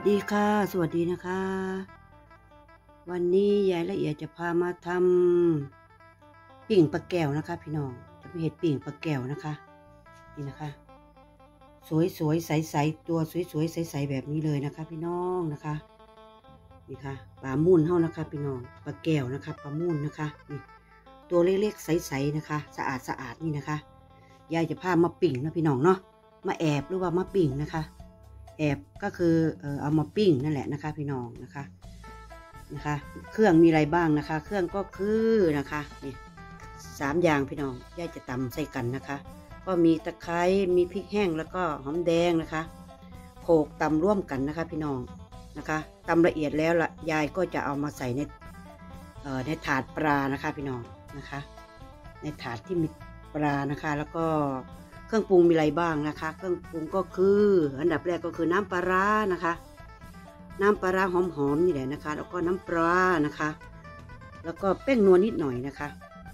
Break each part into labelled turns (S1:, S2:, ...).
S1: ดีค่ะสวัสดีนะคะวันนี้ยายละเอียดจะพามาทำปิ่งปลาแก้วนะคะพี่น้องจะไปเห็ดปิ่งปลาแก้วนะคะนี่นะคะสวยๆใสๆตัวสวยๆใสๆแบบนี้เลยนะคะพี่น้องนะคะนี่ค่ะปลามุ่นเท่านะคะพี่น้องปลาแก้วนะคะปลามุ่นนะคะนี่ตัวเล็กๆใสๆนะคะสะอาดนี่นะคะยายจะพามาปิ่งนะพี่น้องเนาะมาแอบหรือว่ามาปิ่งนะคะแอบก็คือเอามาปิ้งนั่นแหละนะคะพี่น้องนะคะเครื่องมีอะไรบ้างนะคะเครื่องก็คือนะคะนี่3 อย่างพี่น้องย่าจะตำใส่กันนะคะก็มีตะไคร้มีพริกแห้งแล้วก็หอมแดงนะคะโขลกตำร่วมกันนะคะพี่น้องนะคะตำละเอียดแล้วละยายก็จะเอามาใส่ในถาดปลานะคะพี่น้องนะคะในถาดที่มีปลานะคะแล้วก็เครื่องปรุงมีอะไรบ้างนะคะเครื่องปรุงก็คืออันดับแรกก็คือน้ำปลาร้านะคะน้ำปลาร้าหอมๆนี่แหละนะคะแล้วก็น้ำปลานะคะแล้วก็แป้งนัวนิดหน่อยนะคะ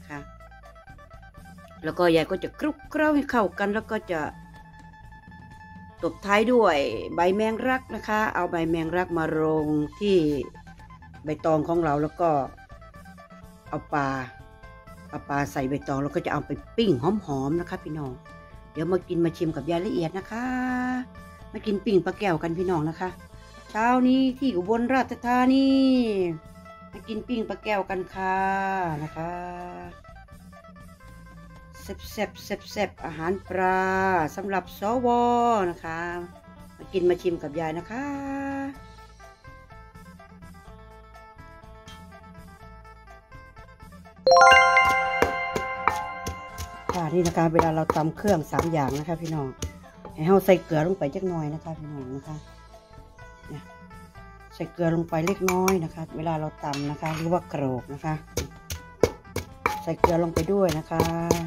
S1: แล้วก็ยายก็จะคลุกเคล้าให้เข้ากันแล้วก็จะตบท้ายด้วยใบแมงลักนะคะเอาใบแมงลักมาลงที่ใบตองของเราแล้วก็เอาปลาใส่ใบตองแล้วก็จะเอาไปปิ้งหอมๆนะคะพี่น้องเดี๋ยวมากินมาชิมกับยายละเอียดนะคะมากินปิ่งปลาแก้วกันพี่น้องนะคะเช้านี้ที่อุบลราชธานีมากินปิ่งปลาแก้วกันค่ะนะคะแซ่บอาหารปลาสำหรับสวนะคะมากินมาชิมกับยายนะคะค่ะนี่นะคะเวลาเราตำเครื่อง3 อย่างนะคะพี่น้องให้เราใส่เกลือลงไปจักหน่อยนะคะพี่น้องนะคะเนี่ยใส่เกลือลงไปเล็กน้อยนะคะเวลาเราตำนะคะหรือว่าโขลกนะคะใส่เกลือลงไปด้วยนะคะ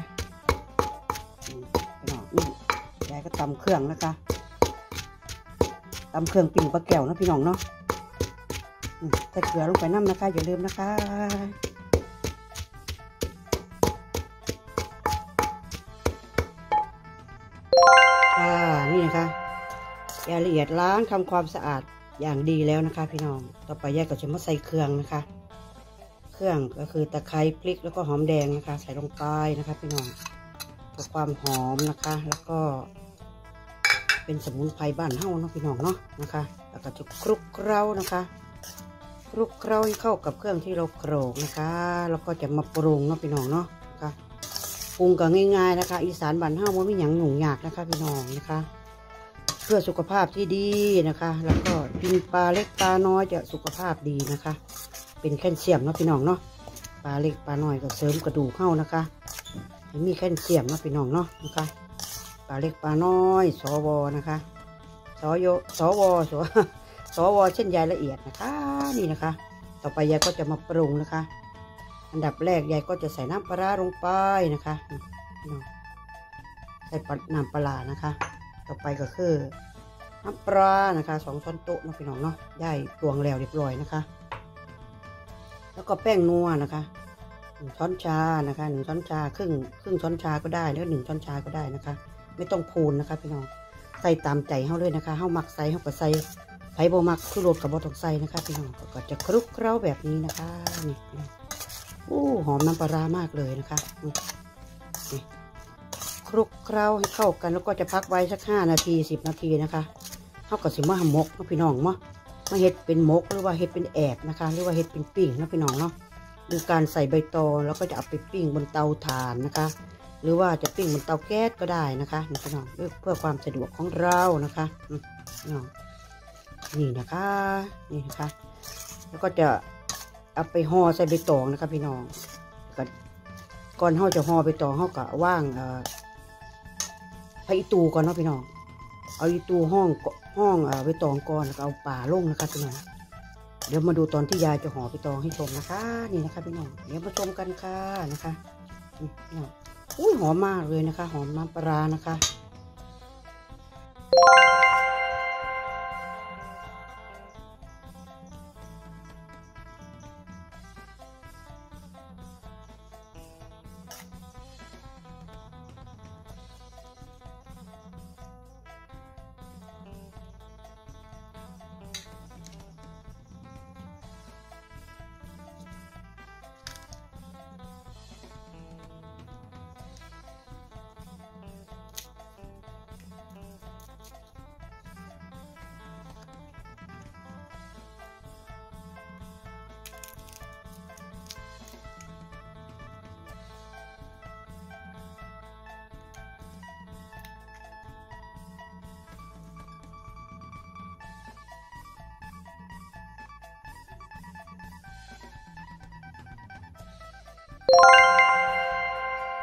S1: พี่น้องนี่ยายก็ตำเครื่องนะคะตำเครื่องปิ่งปลาแก้วนะพี่น้องเนาะใส่เกลือลงไปน้ำนะคะอย่าลืมนะคะนี่นะคะยายละเอียดล้างทำความสะอาดอย่างดีแล้วนะคะพี่น้องต่อไปยายก็จะมาใส่เครื่องนะคะเครื่องก็คือตะไคร้พริกแล้วก็หอมแดงนะคะใส่ลงไปนะคะพี่น้องเพื่อความหอมนะคะแล้วก็เป็นสมุนไพรบ้านเฮาเนาะพี่น้องเนาะนะคะแล้วก็จะคลุกเคล้านะคะคลุกเคล้าให้เข้ากับเครื่องที่เราโขลกนะคะแล้วก็จะมาปรุงเนาะพี่น้องเนาะนะคะปรุงก็ง่ายๆนะคะอีสานบ้านเฮาไม่มีหยังหยุ่งยากนะคะพี่น้องนะคะเพื่อสุขภาพที่ดีนะคะแล้วก็กินปลาเล็กปลาน้อยจะสุขภาพดีนะคะเป็นแคลเซียมเนาะพี่น้องเนาะปลาเล็กปลาน้อยก็เสริมกระดูกเข้านะคะให้มีแคลเซียมเนาะพี่น้องเนาะนะคะปลาเล็กปลาน้อยสวนะคะสวเช่นยายละเอียดนะคะนี่นะคะต่อไปยายก็จะมาปรุงนะคะอันดับแรกยายก็จะใส่น้ำปลาร้าลงไปนะคะใส่น้ำปลานะคะต่อไปก็คือน้ำปลานะคะ2 ช้อนโต๊ะนะพี่น้องเนาะได้ตวงแล้วเรียบร้อยนะคะแล้วก็แป้งนัวนะคะ1 ช้อนชานะคะ1 ช้อนชาครึ่งช้อนชาก็ได้แล้ว1 ช้อนชาก็ได้นะคะไม่ต้องพูนนะคะพี่น้องใส่ตามใจเฮาเลยนะคะเฮามักใส่เฮาก็ใส่ไผ่บ่มักคือรสกับบ่ต้องใส่นะคะพี่น้องก็จะคลุกเคล้าแบบนี้นะคะนี่หอมน้ำปลามากเลยนะคะนี่คลุกเคล้าให้เข้ากันแล้วก็จะพักไว้สัก5 นาที10 นาทีนะคะเท่ากับสิมาหมกนะพี่น้องมาเห็ดเป็นหมกหรือว่าเห็ดเป็นแอกนะคะหรือว่าเห็ดเป็นปิ้งนะพี่น้องเนาะดูการใส่ใบตองแล้วก็จะเอาไปปิ้งบนเตาถ่านนะคะหรือว่าจะปิ้งบนเตาแก๊สก็ได้นะคะนี่พี่น้องเพื่อความสะดวกของเรานะคะนี่นะคะแล้วก็จะเอาไปห่อใส่ใบตองนะคะพี่น้องก่อนเฮาจะห่อใบตองเฮาก็ว่างไปอีตูก่อนเนาะพี่น้องเอาอีตูห้องใบตองก่อนแล้วก็เอาป่าลงนะคะพี่น้องเดี๋ยวมาดูตอนที่ยายจะห่อใบตองให้ชมนะคะนี่นะคะพี่น้องเดี๋ยวมาชมกันค่ะนะคะนี่พี่น้องหอมมากเลยนะคะหอมน้ำปลานะคะ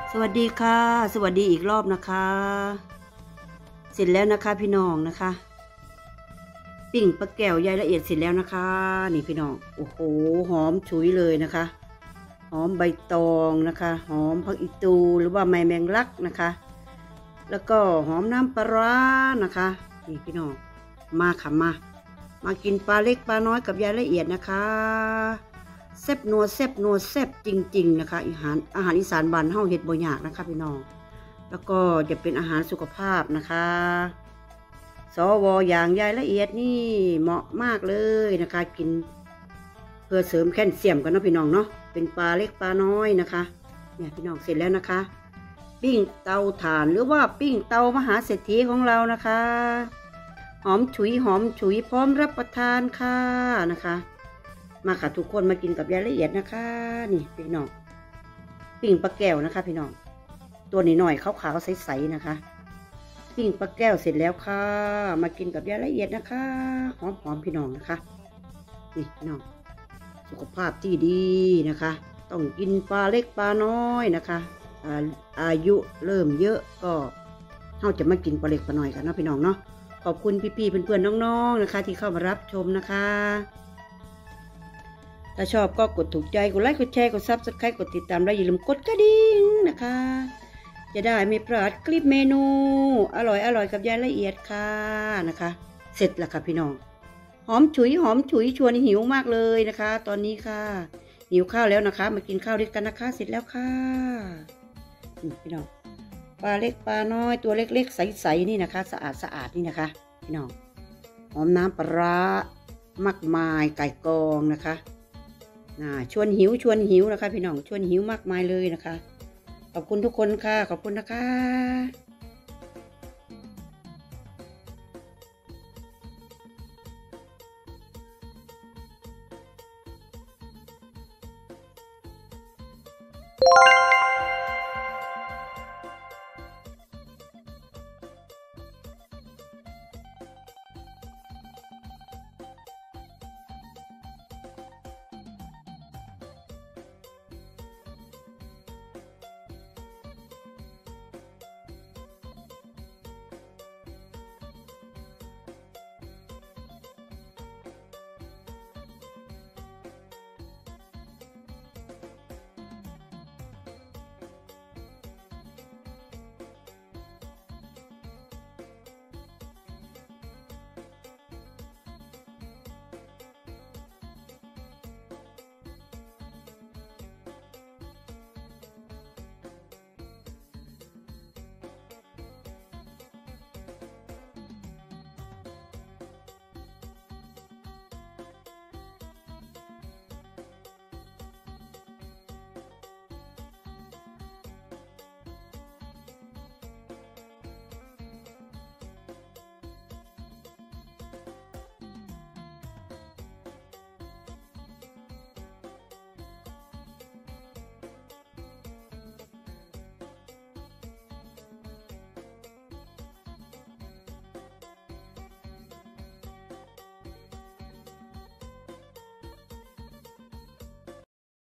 S1: สวัสดีค่ะสวัสดีอีกรอบนะคะเสร็จแล้วนะคะพี่น้องนะคะปิ่งปลาแก้วยายละเอียดเสร็จแล้วนะคะนี่พี่น้องโอ้โหหอมฉุยเลยนะคะหอมใบตองนะคะหอมผักอีตูหรือว่าไม้แมงลักนะคะแล้วก็หอมน้ำปลาร้านะคะนี่พี่น้องมาค่ะมากินปลาเล็กปลาน้อยกับยายละเอียดนะคะแซ่บนัวแซ่บนัวแซ่บจริงๆนะคะอาหารอีสานบ้านเฮาเฮ็ดบ่ยากนะคะพี่น้องแล้วก็จะเป็นอาหารสุขภาพนะคะสวอย่างยายละเอียดนี่เหมาะมากเลยนะคะกินเพื่อเสริมแคลเซียมกันเนาะพี่น้องเนาะเป็นปลาเล็กปลาน้อยนะคะเนี่ยพี่น้องเสร็จแล้วนะคะปิ้งเตาถ่านหรือว่าปิ้งเตามหาเศรษฐีของเรานะคะหอมฉุยพร้อมรับประทานค่ะนะคะมาค่ะทุกคนมากินกับยายละเอียดนะคะนี่พี่น้องปิ้งปลาแก้วนะคะพี่น้องตัวนี้หน่อยขาวๆใสๆนะคะปิ้งปลาแก้วเสร็จแล้วค่ะมากินกับยายละเอียดนะคะหอมพี่น้องนะคะนี่พี่น้องสุขภาพที่ดีนะคะต้องกินปลาเล็กปลาน้อยนะคะอายุเริ่มเยอะก็เราจะมากินปลาเล็กปลาน้อยกันเนาะพี่น้องเนาะขอบคุณพี่ๆเพื่อนๆน้องๆนะคะที่เข้ามารับชมนะคะถ้าชอบก็กดถูกใจกดไลค์กดแชร์กดซับสไครต์กดติดตามและอย่าลืมกดกระดิ่งนะคะจะได้ไม่พลาดคลิปเมนูอร่อยกับยายละเอียดค่ะนะคะเสร็จแล้วค่ะพี่น้องหอมฉุยชวนหิวมากเลยนะคะ ตอนนี้ค่ะหิวข้าวแล้วนะคะมากินข้าวด้วยกันนะคะเสร็จแล้วค่ะพี่น้องปลาเล็กปลาน้อยตัวเล็กๆใสๆนี่นะคะสะอาดนี่นะคะพี่น้องหอมน้ำปลาร้ามากมายไก่กองนะคะชวนหิวนะคะพี่น้องชวนหิวมากมายเลยนะคะขอบคุณทุกคนค่ะขอบคุณนะคะ